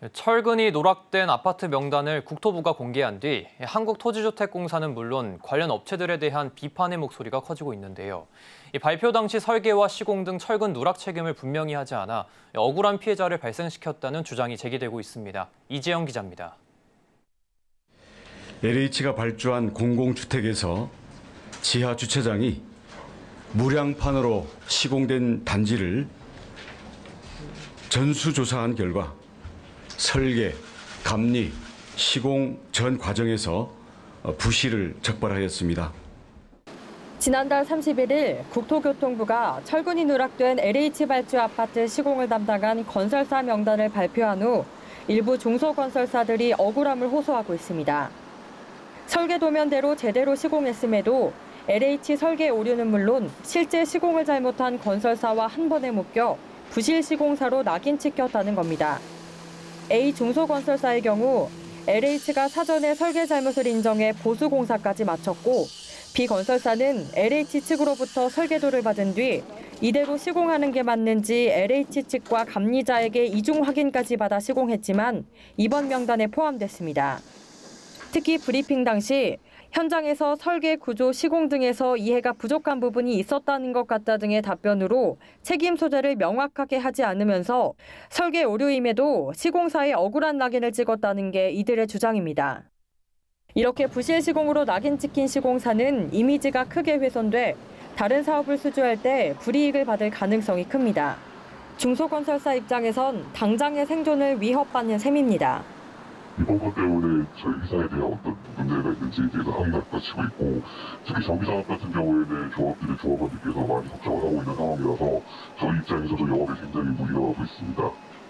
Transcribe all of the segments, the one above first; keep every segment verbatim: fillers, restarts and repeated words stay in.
철근이 누락된 아파트 명단을 국토부가 공개한 뒤 한국토지주택공사는 물론 관련 업체들에 대한 비판의 목소리가 커지고 있는데요. 발표 당시 설계와 시공 등 철근 누락 책임을 분명히 하지 않아 억울한 피해자를 발생시켰다는 주장이 제기되고 있습니다. 이재영 기자입니다. 엘에이치가 발주한 공공주택에서 지하 주차장이 무량판으로 시공된 단지를 전수조사한 결과 설계, 감리, 시공 전 과정에서 부실을 적발하였습니다. 지난달 삼십일 일 국토교통부가 철근이 누락된 엘에이치 발주 아파트 시공을 담당한 건설사 명단을 발표한 후 일부 중소건설사들이 억울함을 호소하고 있습니다. 설계 도면대로 제대로 시공했음에도 엘에이치 설계 오류는 물론 실제 시공을 잘못한 건설사와 한 번에 묶여 부실 시공사로 낙인 찍혔다는 겁니다. A 중소건설사의 경우 엘에이치가 사전에 설계 잘못을 인정해 보수 공사까지 마쳤고 B 건설사는 엘에이치 측으로부터 설계도를 받은 뒤 이대로 시공하는 게 맞는지 엘에이치 측과 감리자에게 이중 확인까지 받아 시공했지만 이번 명단에 포함됐습니다. 특히 브리핑 당시 현장에서 설계, 구조, 시공 등에서 이해가 부족한 부분이 있었다는 것 같다 등의 답변으로 책임 소재를 명확하게 하지 않으면서 설계 오류임에도 시공사에 억울한 낙인을 찍었다는 게 이들의 주장입니다. 이렇게 부실 시공으로 낙인 찍힌 시공사는 이미지가 크게 훼손돼 다른 사업을 수주할 때 불이익을 받을 가능성이 큽니다. 중소건설사 입장에선 당장의 생존을 위협받는 셈입니다. 이번 것 때문에 저희 회사에 대한 어떤 문제가 있는지에 대해서 항의가 쏟아지고 있고 특히 정비사업 같은 경우에는 조합들의 조합원들께서 많이 걱정을 하고 있는 상황이라서 저희 입장에서도 영업에 굉장히 무리가 가고 있습니다.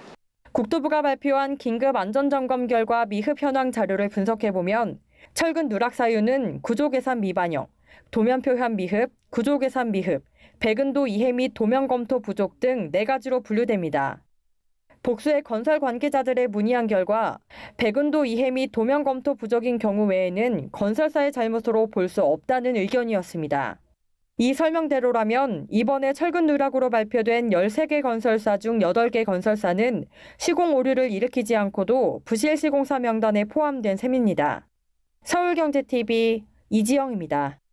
국토부가 발표한 긴급 안전점검 결과 미흡 현황 자료를 분석해보면 철근 누락 사유는 구조 계산 미반영, 도면 표현 미흡, 구조 계산 미흡, 배근도 이해 및 도면 검토 부족 등 네 가지로 분류됩니다. 복수의 건설 관계자들의 문의한 결과 배근도 이해 및 도면 검토 부족인 경우 외에는 건설사의 잘못으로 볼 수 없다는 의견이었습니다. 이 설명대로라면 이번에 철근 누락으로 발표된 열세 개 건설사 중 여덟 개 건설사는 시공 오류를 일으키지 않고도 부실 시공사 명단에 포함된 셈입니다. 서울경제티비 이지영입니다.